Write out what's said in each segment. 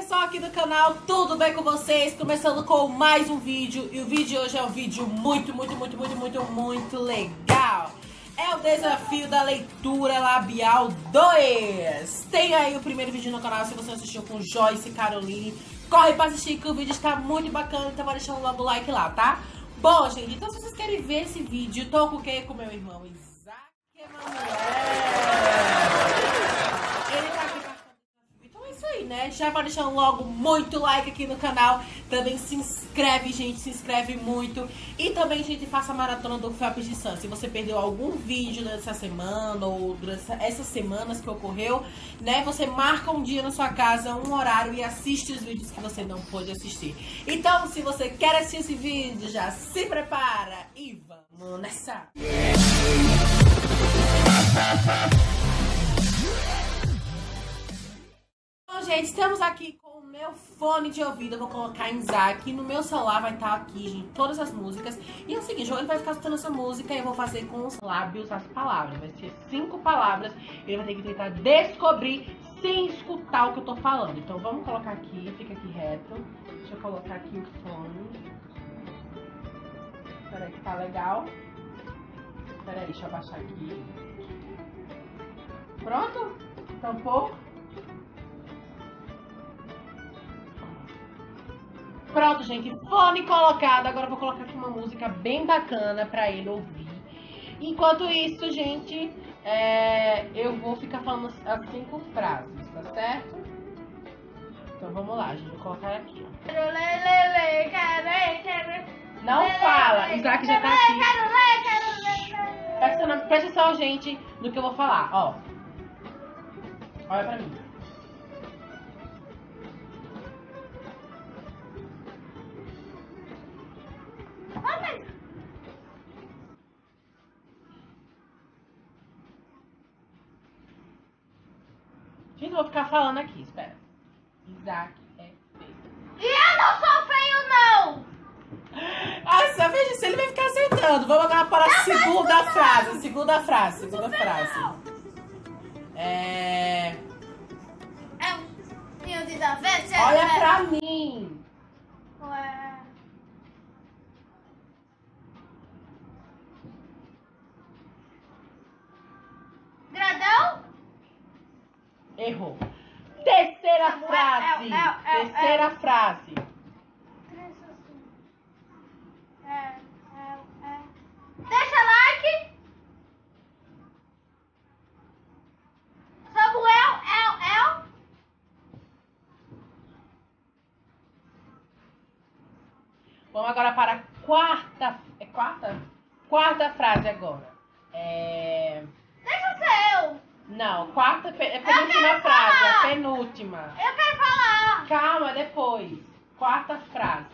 pessoal aqui do canal, tudo bem com vocês? Começando com mais um vídeo. E o vídeo de hoje é um vídeo muito legal. É o desafio da leitura labial 2. Tem aí o primeiro vídeo no canal, se você assistiu com Joyce e Caroline. Corre pra assistir que o vídeo está muito bacana, então vai deixando logo o like lá, tá? Bom, gente, então se vocês querem ver esse vídeo, tô com o quê? Com meu irmão Isaac Emanuel. Ele tá aqui pra... Então é isso aí, né? Já vai deixando logo muito like aqui no canal. Também se inscreve, gente, se inscreve muito. E também, gente, faça a maratona do Felps de Sun. Se você perdeu algum vídeo dessa semana ou durante essas semanas que ocorreu, né? Você marca um dia na sua casa, um horário e assiste os vídeos que você não pôde assistir. Então, se você quer assistir esse vídeo, já se prepara e vamos nessa! Bom, gente, estamos aqui com o meu fone de ouvido. Eu vou colocar em Isaac. No meu celular vai estar aqui, gente, todas as músicas. E é o seguinte, ele vai ficar escutando essa música e eu vou fazer com os lábios as palavras. Vai ser 5 palavras. Ele vai ter que tentar descobrir sem escutar o que eu tô falando. Então vamos colocar aqui, fica aqui reto. Deixa eu colocar aqui o fone. Peraí que tá legal. Peraí, deixa eu abaixar aqui. Pronto? Tampou? Pronto, gente, fone colocado. Agora eu vou colocar aqui uma música bem bacana pra ele ouvir. Enquanto isso, gente, eu vou ficar falando as 5 frases, tá certo? Então vamos lá, gente, vou colocar aqui, ó. Não fala, Isaac já tá aqui. Presta atenção, gente, no que eu vou falar, ó. Olha pra mim. Gente, eu vou ficar falando aqui, espera. Isaac é feio. E eu não sou feio, não! Nossa, veja se ele vai ficar acertando. Vamos agora para a segunda frase. Segunda frase. É um fio de da vez. Olha pra mim. Ué. Gradão? Errou. Terceira frase. Terceira frase. Deixa like. Samuel, Vamos agora para a quarta. É quarta? Quarta frase agora. Deixa ser eu. Não, quarta é penúltima frase. A penúltima. Eu quero falar. Calma, depois. Quarta frase.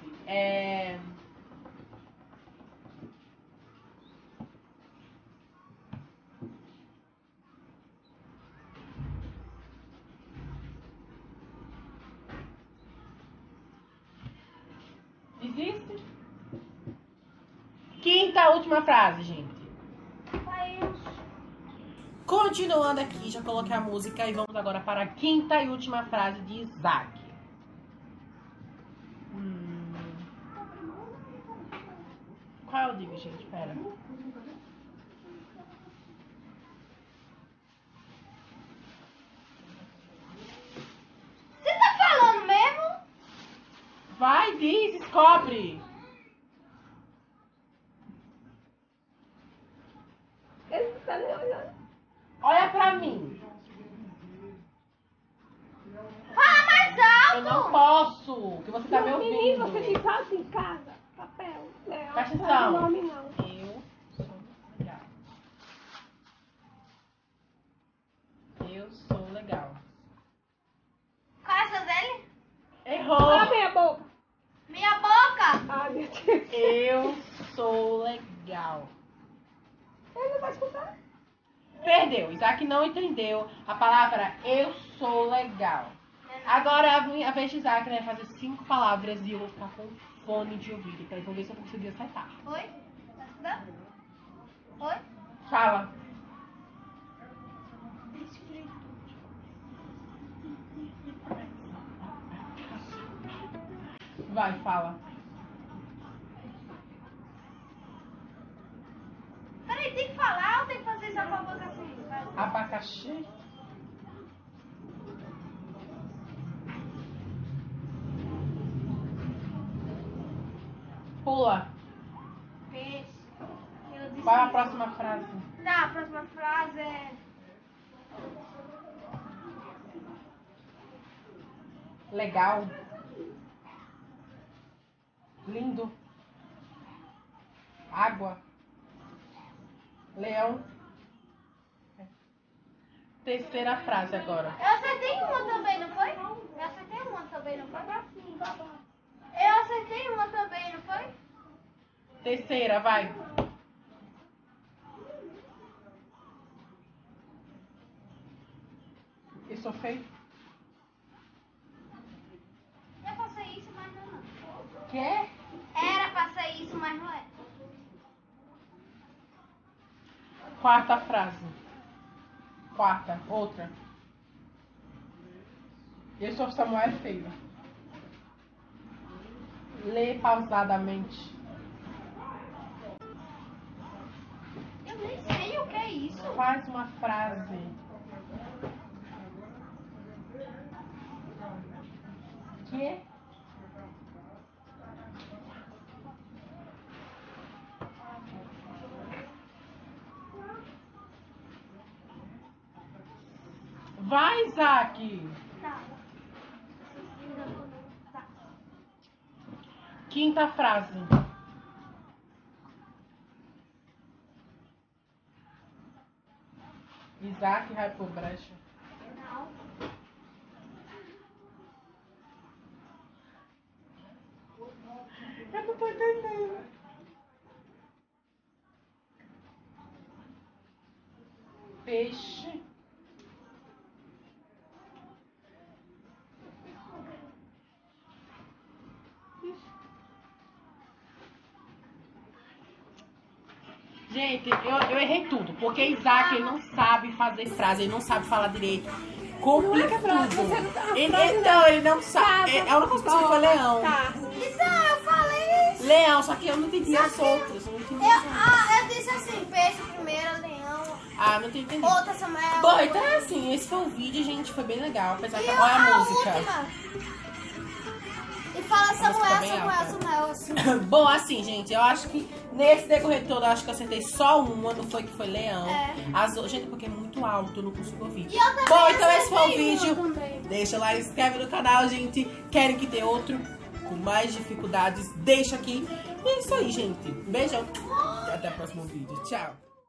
Existe? Quinta última frase, gente. Continuando aqui, já coloquei a música e vamos agora para a quinta e última frase de Isaac. Qual eu digo, gente? Pera. Você tá falando mesmo? Vai, diz, descobre. Ele tá me olhando. Olha pra mim. Fala mais alto. Eu não posso, que você tá me ouvindo. Menino, você tem só em casa, papel. Presta atenção. Nome, não. Eu sou legal. Eu sou legal. Qual é a sua dele? Errou. Olha a minha boca. Minha boca. Ai, meu Deus. Eu sou legal. Ele não vai escutar. Perdeu. Isaac não entendeu a palavra eu sou legal. Agora a vez de Isaac, né, fazer 5 palavras e eu vou ficar com fone de ouvido. Então vamos ver se eu consegui acertar. Oi? Tá escutando? Oi? Fala. Vai, fala. Peraí, tem que falar ou tem que fazer só com a boca assim? Vai. Abacaxi. Pula. Peixe. Eu disse Qual é a isso. próxima frase? Tá, a próxima frase é... Legal. Lindo. Água. Leão. Terceira frase agora. Eu acertei uma também, não foi? Eu acertei uma também, não foi? Sim, babá. Eu acertei uma também, não foi? Terceira, vai. Eu sou feio? Eu passei isso, mas não. Quê? Era pra ser isso, mas não é. Quarta frase. Quarta, outra. Eu sou Samuel feio. Lê pausadamente. Eu nem sei o que é isso. Faz uma frase. Que? Vai, Isaac. Tá. Tá. Quinta frase. Isaac vai por brecha. Não. Eu não tô entendendo. Peixe. Gente, eu errei tudo, porque Isaac ele não sabe fazer frase, ele não sabe falar direito. Complica tudo. Então, ele não sabe. A única coisa que você foi leão. Tá. Então, eu falei isso. Leão, só que eu não entendi as outras. Eu não entendi as outras. Eu disse assim, peixe primeiro, leão, Ah, não tinha entendido. outra Samuel. Bom, então é assim, esse foi o vídeo, gente, foi bem legal. Apesar E que olha a música. última. E fala música Samuel, bem Samuel, alta. Samuel, assim. Bom, assim, gente, eu acho que nesse decorrer todo, eu acho que eu acertei só uma, não foi que foi leão. É. Gente, porque é muito alto, eu não consigo ouvir. E eu também Bom, então esse foi o acertei vídeo. uma também. Deixa lá, inscreve no canal, gente. Querem que tenha outro com mais dificuldades? Deixa aqui. E é isso aí, gente. Beijão. Até o próximo vídeo. Tchau.